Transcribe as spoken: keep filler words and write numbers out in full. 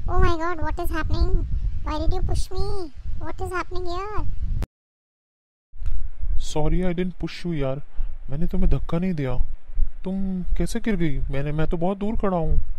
Oh my god, what is happening? Why did you push me? What is happening here? Sorry I didn't push you यार, मैंने तुम्हें धक्का नहीं दिया। तुम कैसे गिर गई? मैंने मैं तो बहुत दूर खड़ा हूँ।